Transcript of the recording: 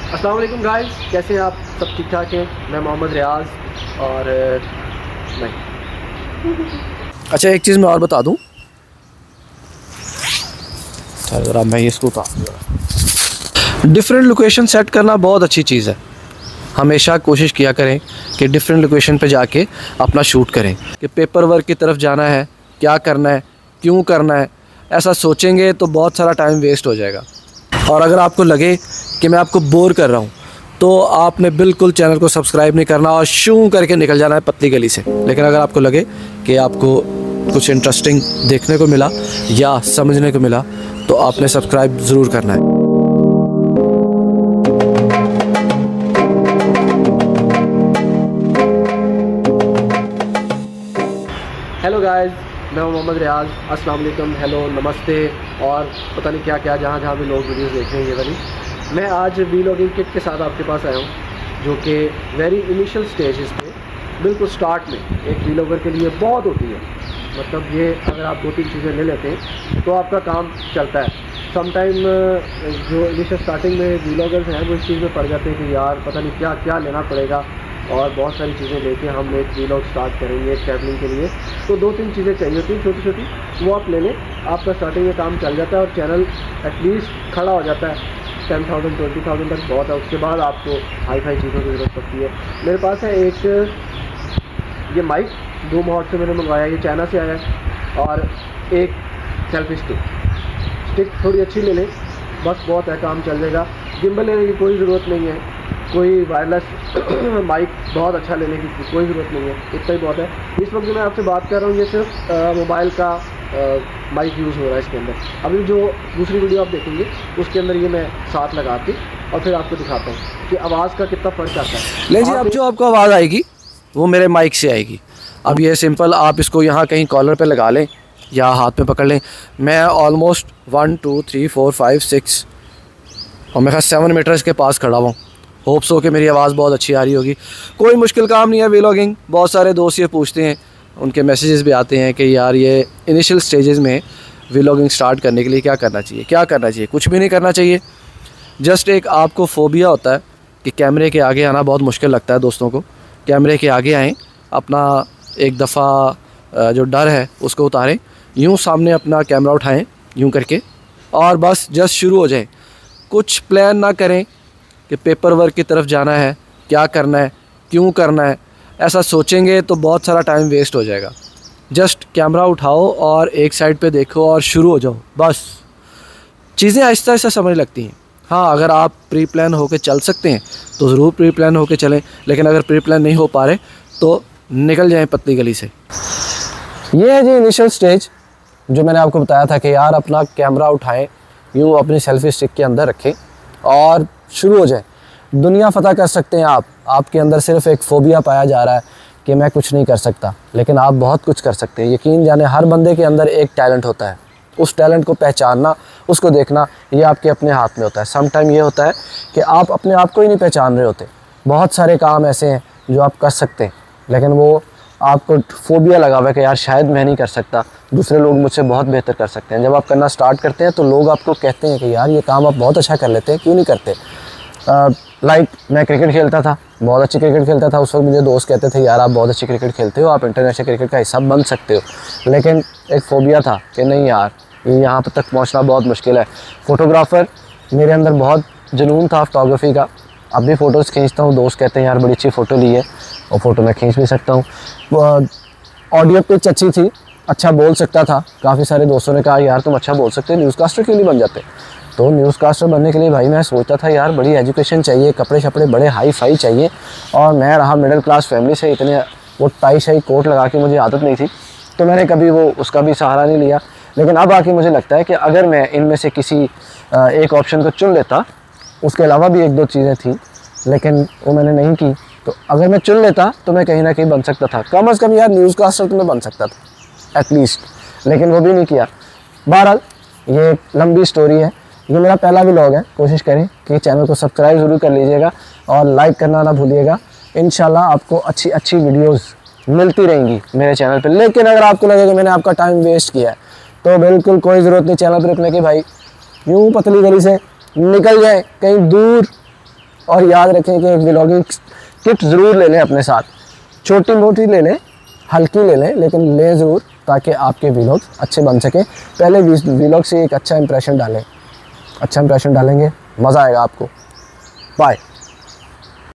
अस्सलाम वालेकुम गाइस, कैसे हैं आप? सब ठीक ठाक हैं? मैं मोहम्मद रियाज और नहीं। अच्छा, एक चीज़ मैं और बता दूं, ज़रा मैं ये इसको डिफरेंट लोकेशन सेट करना बहुत अच्छी चीज़ है। हमेशा कोशिश किया करें कि डिफरेंट लोकेशन पे जाके अपना शूट करें। कि पेपर वर्क की तरफ जाना है, क्या करना है, क्यों करना है, ऐसा सोचेंगे तो बहुत सारा टाइम वेस्ट हो जाएगा। और अगर आपको लगे कि मैं आपको बोर कर रहा हूँ तो आपने बिल्कुल चैनल को सब्सक्राइब नहीं करना और शू करके निकल जाना है पतली गली से। लेकिन अगर आपको लगे कि आपको कुछ इंटरेस्टिंग देखने को मिला या समझने को मिला तो आपने सब्सक्राइब ज़रूर करना है। हेलो गाइस, मैं हूं मोहम्मद रियाज। अस्सलाम वालेकुम, हेलो, नमस्ते और पता नहीं क्या क्या जहाँ भी लोग वीडियोस देख रहे हैं ये वाली। मैं आज वीलॉगिंग किट के साथ आपके पास आया हूँ, जो कि वेरी इनिशियल स्टेजेस पे, बिल्कुल स्टार्ट में एक वीलॉगर के लिए बहुत होती है। मतलब ये अगर आप 2-3 चीज़ें ले लेते हैं तो आपका काम चलता है। समटाइम जो इनिशियल स्टार्टिंग में वीलॉगर्स हैं वो इस चीज़ में पड़ जाते हैं कि यार पता नहीं क्या क्या लेना पड़ेगा और बहुत सारी चीज़ें लेके हम एक वीलॉग स्टार्ट करेंगे ट्रैवलिंग के लिए, तो 2-3 चीज़ें चाहिए होती हैं छोटी छोटी, वो आप ले लें, आपका स्टार्टिंग में काम चल जाता है और चैनल एटलीस्ट खड़ा हो जाता है। 10,000 20,000 तक बहुत है, उसके बाद आपको हाई फाई चीज़ों की ज़रूरत पड़ती है। मेरे पास है एक ये माइक, 2 मॉड से मैंने मंगवाया, ये चाइना से आया है, और एक सेल्फी स्टिक थोड़ी अच्छी ले लें, बस बहुत है, काम चल जाएगा। गिम्बल लेने की कोई ज़रूरत नहीं है, कोई वायरलेस माइक बहुत अच्छा लेने की कोई ज़रूरत नहीं है, इतना ही बहुत है। इस वक्त जो मैं आपसे बात कर रहा हूँ ये सिर्फ मोबाइल का माइक यूज़ हो रहा है इसके अंदर। अभी जो दूसरी वीडियो आप देखेंगे उसके अंदर ये मैं साथ लगा के और फिर आपको दिखाता हूँ कि आवाज़ का कितना फ़र्क आता है। ले जी, अब जो आपको आवाज़ आएगी वो मेरे माइक से आएगी। अब ये सिंपल, आप इसको यहाँ कहीं कॉलर पे लगा लें या हाथ में पकड़ लें। मैं ऑलमोस्ट 1 2 3 4 5 6 और मेरे ख्याल 7 मीटर्स के पास खड़ा हूँ। होप्स हो कि मेरी आवाज़ बहुत अच्छी आ रही होगी। कोई मुश्किल काम नहीं है व्लॉगिंग। बहुत सारे दोस्त ये पूछते हैं, उनके मैसेजेस भी आते हैं कि यार ये इनिशियल स्टेजेस में व्लॉगिंग स्टार्ट करने के लिए क्या करना चाहिए, क्या करना चाहिए। कुछ भी नहीं करना चाहिए। जस्ट एक आपको फोबिया होता है कि कैमरे के आगे आना बहुत मुश्किल लगता है दोस्तों को। कैमरे के आगे आएँ, अपना एक दफ़ा जो डर है उसको उतारें, यूँ सामने अपना कैमरा उठाएँ यूँ करके, और बस जस्ट शुरू हो जाए। कुछ प्लान ना करें कि पेपर वर्क की तरफ जाना है, क्या करना है, क्यों करना है, ऐसा सोचेंगे तो बहुत सारा टाइम वेस्ट हो जाएगा। जस्ट कैमरा उठाओ और एक साइड पे देखो और शुरू हो जाओ। बस चीज़ें आहिस्ता आहिस्ता समझ लगती हैं। हाँ, अगर आप प्री प्लान होकर चल सकते हैं तो ज़रूर प्री प्लान होकर चलें, लेकिन अगर प्री प्लान नहीं हो पा रहे तो निकल जाएं पतली गली से। ये है जी इनिशियल स्टेज, जो मैंने आपको बताया था कि यार अपना कैमरा उठाएं, यूँ अपनी सेल्फी स्टिक के अंदर रखें और शुरू हो जाए। दुनिया फ़तह कर सकते हैं आप। आपके अंदर सिर्फ एक फ़ोबिया पाया जा रहा है कि मैं कुछ नहीं कर सकता, लेकिन आप बहुत कुछ कर सकते हैं। यकीन जाने, हर बंदे के अंदर एक टैलेंट होता है। उस टैलेंट को पहचानना, उसको देखना, ये आपके अपने हाथ में होता है। सम टाइम ये होता है कि आप अपने आप को ही नहीं पहचान रहे होते। बहुत सारे काम ऐसे हैं जो आप कर सकते हैं, लेकिन वो आपको फ़ोबिया लगा हुआ है कि यार शायद मैं नहीं कर सकता, दूसरे लोग मुझसे बहुत बेहतर कर सकते हैं। जब आप करना स्टार्ट करते हैं तो लोग आपको कहते हैं कि यार ये काम आप बहुत अच्छा कर लेते हैं, क्यों नहीं करते। लाइक मैं क्रिकेट खेलता था, बहुत अच्छी क्रिकेट खेलता था। उस वक्त मुझे दोस्त कहते थे यार आप बहुत अच्छी क्रिकेट खेलते हो, आप इंटरनेशनल क्रिकेट का हिस्सा बन सकते हो। लेकिन एक फ़ोबिया था कि नहीं यार, यहाँ तक पहुँचना बहुत मुश्किल है। फ़ोटोग्राफ़र, मेरे अंदर बहुत जुनून था फ़ोटोग्राफ़ी का। अब भी फ़ोटोज़ खींचता हूँ। दोस्त कहते हैं यार बड़ी अच्छी फ़ोटो ली है, और फ़ोटो मैं खींच भी सकता हूँ। ऑडियो पिच अच्छी थी, अच्छा बोल सकता था। काफ़ी सारे दोस्तों ने कहा यार तुम अच्छा बोल सकते हो, न्यूज़कास्टर क्यों नहीं बन जाते। तो न्यूज़कास्टर बनने के लिए भाई मैं सोचता था यार बड़ी एजुकेशन चाहिए, कपड़े शपड़े बड़े हाई फाई चाहिए, और मैं रहा मिडिल क्लास फैमिली से, इतने वो टाई शाई कोट लगा के मुझे आदत नहीं थी, तो मैंने कभी वो उसका भी सहारा नहीं लिया। लेकिन अब आके मुझे लगता है कि अगर मैं इनमें से किसी एक ऑप्शन को चुन लेता, उसके अलावा भी 1-2 चीज़ें थी लेकिन वो मैंने नहीं की, तो अगर मैं चुन लेता तो मैं कहीं ना कहीं बन सकता था। कम अज़ कम यार न्यूज़कास्टर तो मैं बन सकता था एटलीस्ट, लेकिन वो भी नहीं किया। बहरहाल ये लंबी स्टोरी है। ये मेरा पहला व्लॉग है। कोशिश करें कि चैनल को सब्सक्राइब ज़रूर कर लीजिएगा और लाइक करना ना भूलिएगा। इंशाल्लाह आपको अच्छी अच्छी वीडियोस मिलती रहेंगी मेरे चैनल पे। लेकिन अगर आपको लगे कि मैंने आपका टाइम वेस्ट किया है तो बिल्कुल कोई ज़रूरत नहीं चैनल पर रुकने की। भाई यूँ पतली गली से निकल जाए कहीं दूर और याद रखें कि एक व्लॉगिंग किट ज़रूर ले लें अपने साथ, छोटी मोटी ले लें, हल्की ले लें, लेकिन लें ज़रूर, ताकि आपके व्लॉग्स अच्छे बन सकें। पहले व्लॉग से एक अच्छा इंप्रेशन डालें, अच्छा इंप्रेशन डालेंगे, मज़ा आएगा आपको। बाय।